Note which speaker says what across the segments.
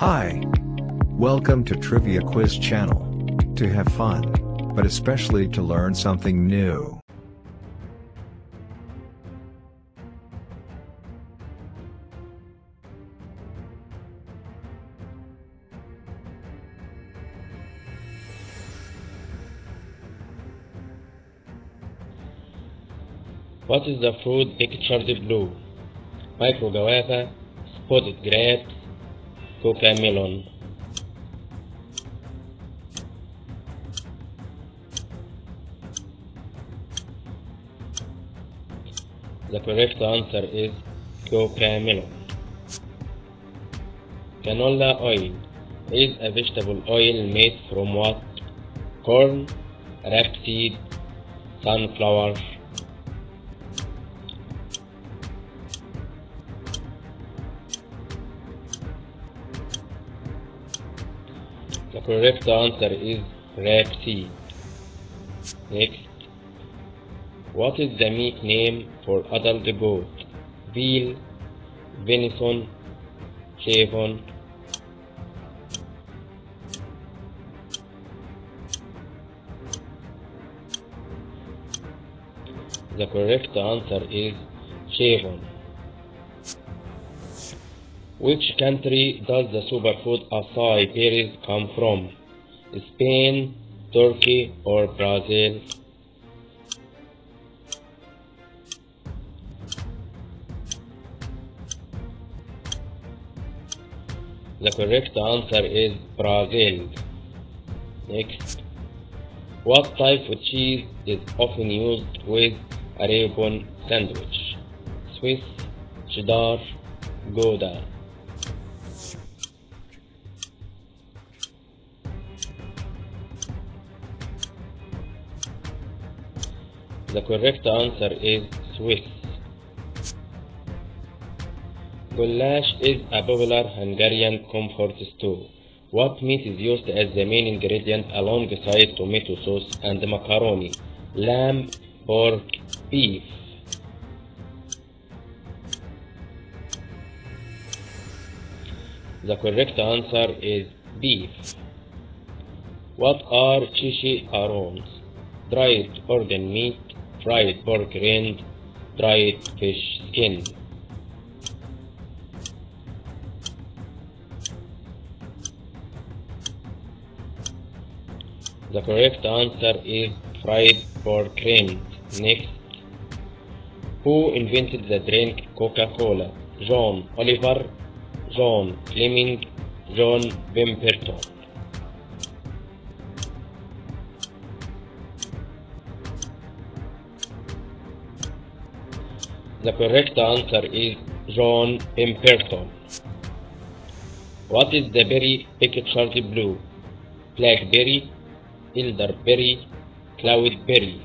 Speaker 1: Hi. Welcome to Trivia Quiz Channel. To have fun, but especially to learn something new.
Speaker 2: What is the fruit pictured blue? Micro guava, spotted grapes, coca melon. The correct answer is coca melon. Canola oil is a vegetable oil made from what? Corn, rapeseed, sunflower. The correct answer is rapeseed. Next. What is the meat name for adult goat? Veal, venison, shavon. The correct answer is shavon. Which country does the superfood acai berries come from? Spain, Turkey, or Brazil? The correct answer is Brazil. Next. What type of cheese is often used with a Arabian sandwich? Swiss, cheddar, Gouda. The correct answer is Swiss. Goulash is a popular Hungarian comfort stew. What meat is used as the main ingredient alongside tomato sauce and macaroni? Lamb, pork, beef. The correct answer is beef. What are chichi arons? Dried organ meat, fried pork rind, dried fish skin. The correct answer is fried pork rind. Next. Who invented the drink Coca-Cola? John Oliver, John Fleming, John Pemberton. The correct answer is John Pemberton. What is the berry pictured blue? Blackberry, elderberry, cloudberry.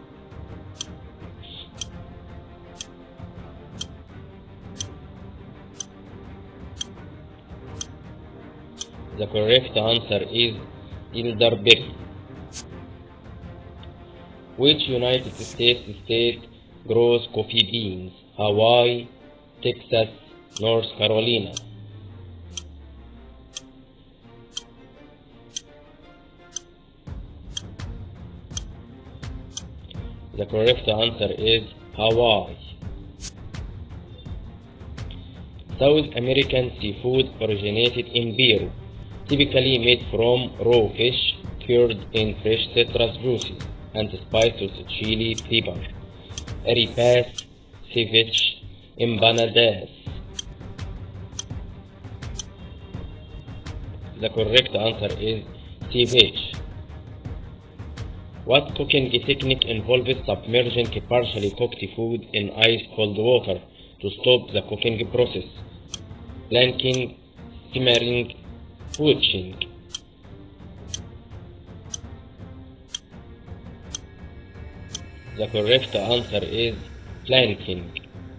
Speaker 2: The correct answer is elderberry. Which United States state grows coffee beans? Hawaii, Texas, North Carolina. The correct answer is Hawaii. South American seafood originated in Peru, typically made from raw fish cured in fresh citrus juices and spiced with chili pepper. Arepas, ceviche, empanadas. The correct answer is ceviche. What cooking technique involves submerging partially cooked food in ice-cold water to stop the cooking process? Blanking, simmering, poaching. The correct answer is blanking.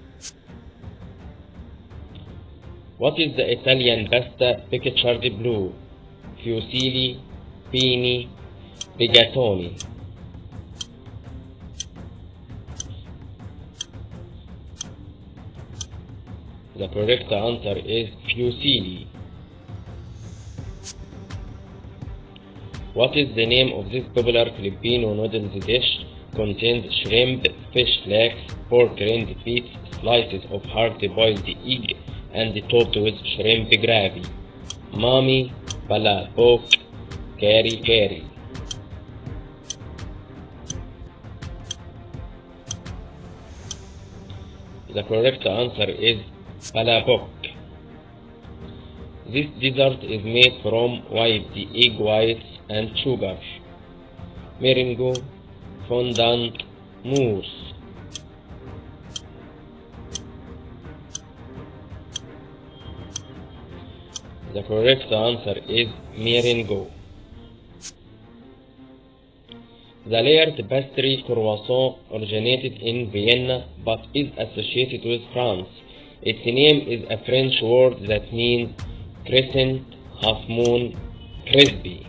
Speaker 2: What is the Italian pasta pictured blue? Fusilli, pini, rigatoni. The correct answer is fusilli. What is the name of this popular Filipino noodles dish? Contains shrimp, fish flakes, pork rind feet, slices of hard-boiled egg, and topped with shrimp gravy. Mami palabok keri keri. The correct answer is palabok. This dessert is made from whipped egg whites and sugar. Meringue, fondant, mousse. The correct answer is meringue. The layered pastry croissant originated in Vienna but is associated with France. Its name is a French word that means crescent, half moon, crispy.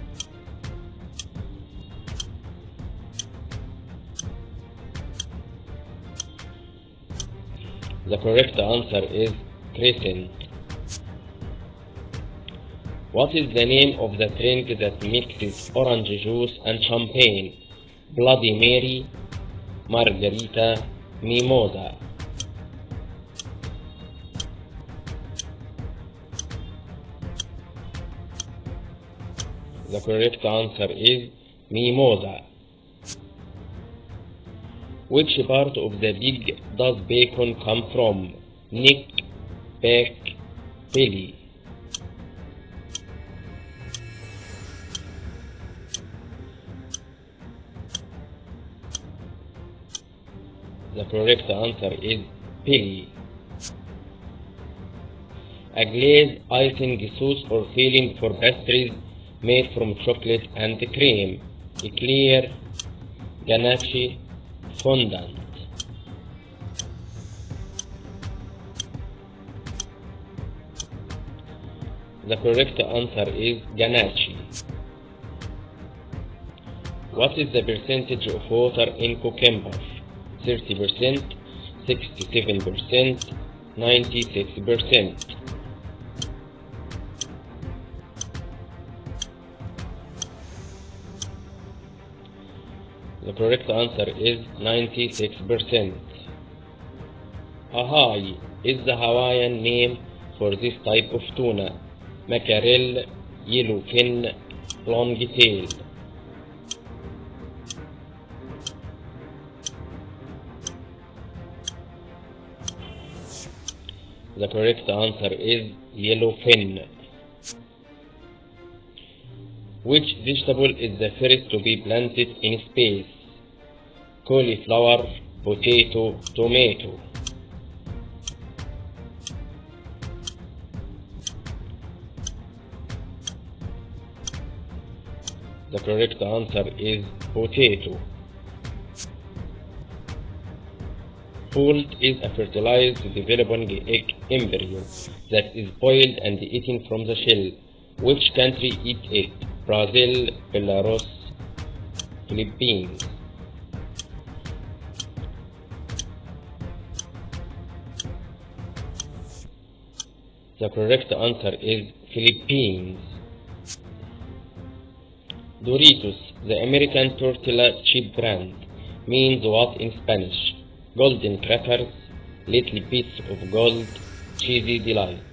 Speaker 2: The correct answer is crescent. What is the name of the drink that mixes orange juice and champagne? Bloody Mary, Margarita, Mimosa. The correct answer is Mimosa. Which part of the pig does bacon come from? Neck, back, belly. The correct answer is belly. A glazed icing sauce or filling for pastries made from chocolate and cream. Eclair, ganache, fondant. The correct answer is ganache. What is the percentage of water in cucumber? 30%, 67%, 96%. The correct answer is 96%. Ahai is the Hawaiian name for this type of tuna. Mackerel, yellowfin, longtail. The correct answer is yellowfin. Which vegetable is the first to be planted in space? Cauliflower, potato, tomato. The correct answer is potato. Poult is a fertilized developing egg embryo that is boiled and eaten from the shell. Which country eats it? Brazil, Belarus, Philippines. The correct answer is Philippines. Doritos, the American tortilla chip brand, means what in Spanish? Golden crackers, little bits of gold, cheesy delight.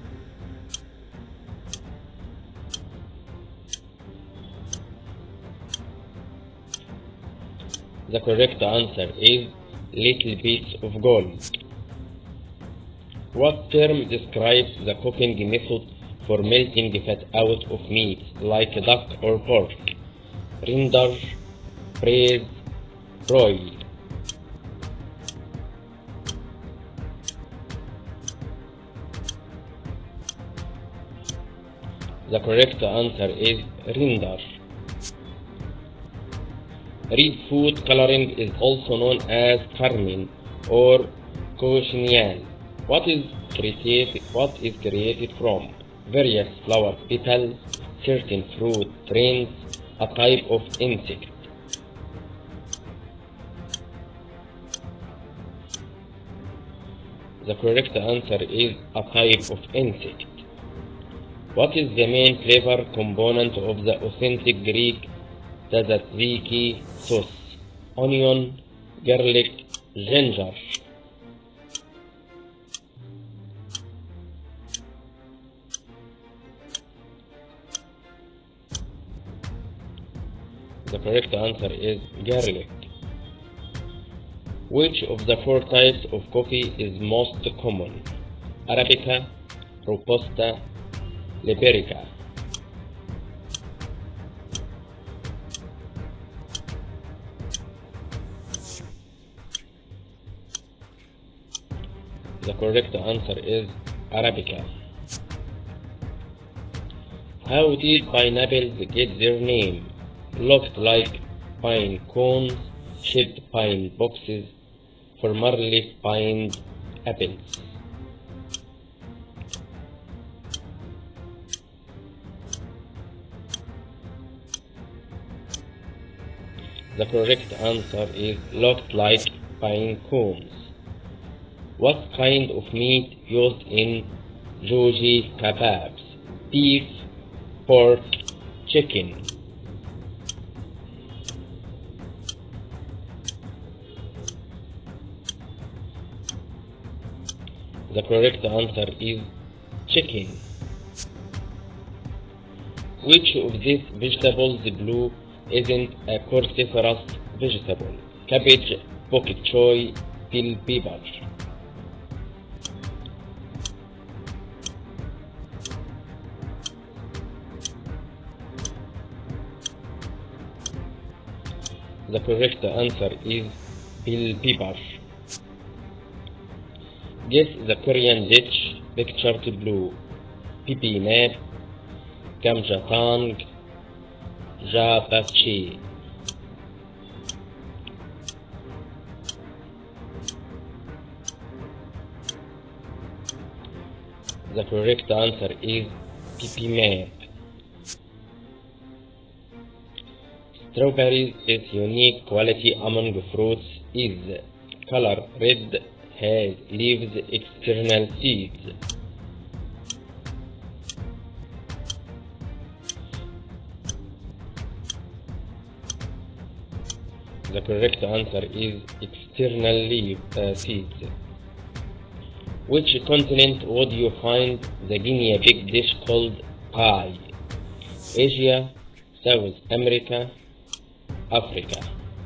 Speaker 2: The correct answer is little bits of gold. What term describes the cooking method for melting fat out of meat like duck or pork? Render, braise, broil. The correct answer is render. Red food coloring is also known as carmine or cochineal. What is created from? Various flower petals, certain fruit rinds, a type of insect. The correct answer is a type of insect. What is the main flavor component of the authentic Greek tzatziki sauce? Onion, garlic, ginger. The correct answer is garlic. Which of the four types of coffee is most common? Arabica, Robusta, Liberica. The correct answer is Arabica. How did pineapples get their name? Looked like pine cones, shaped pine boxes, formerly pine apples. The correct answer is looked like pine cones. What kind of meat used in Georgi kebabs? Beef, pork, chicken. The correct answer is chicken. Which of these vegetables blue isn't a cruciferous vegetable? Cabbage, bok choy, bell pepper. The correct answer is bell pepper. Guess the Korean dish pictured blue. Bibimbap, gamjatang, japchae. The correct answer is bibimbap. Strawberries' unique quality among fruits is color red, has leaves, external seeds. The correct answer is external seeds. Which continent would you find the guinea pig dish called pie? Asia, South America, Africa.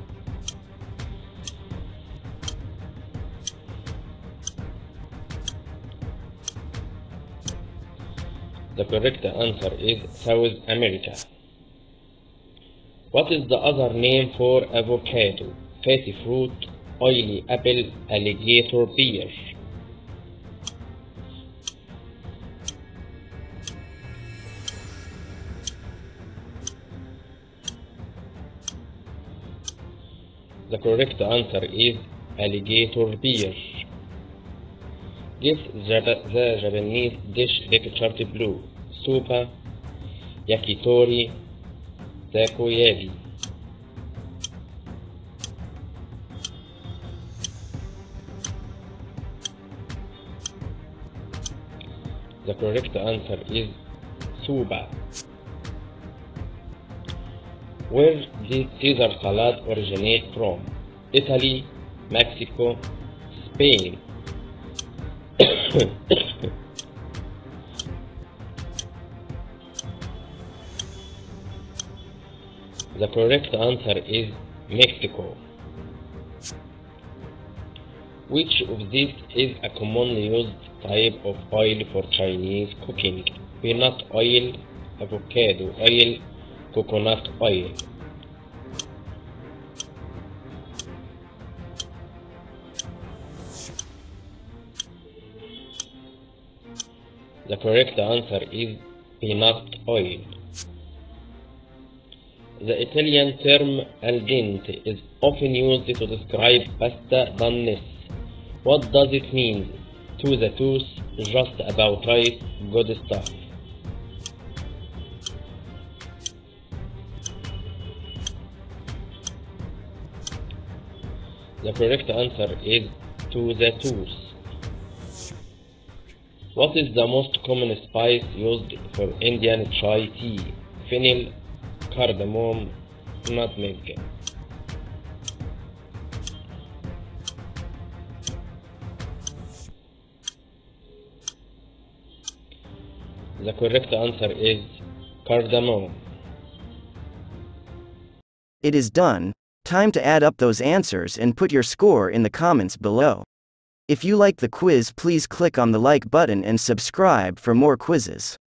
Speaker 2: The correct answer is South America. What is the other name for avocado? Fatty fruit, oily apple, alligator pear. The correct answer is alligator pear. Guess the Japanese dish pictured blue. Soba, yakitori, takoyaki. The correct answer is soba. Where did Caesar salad originate from? Italy, Mexico, Spain. The correct answer is Mexico. Which of these is a commonly used type of oil for Chinese cooking? Peanut oil, avocado oil, coconut oil. The correct answer is peanut oil. The Italian term al dente is often used to describe pasta doneness. What does it mean? To the tooth, just about right, good stuff. The correct answer is to the tooth. What is the most common spice used for Indian chai tea? Fennel, cardamom, nutmeg. The correct answer is cardamom.
Speaker 3: It is done. Time to add up those answers and put your score in the comments below. If you like the quiz, please click on the like button and subscribe for more quizzes.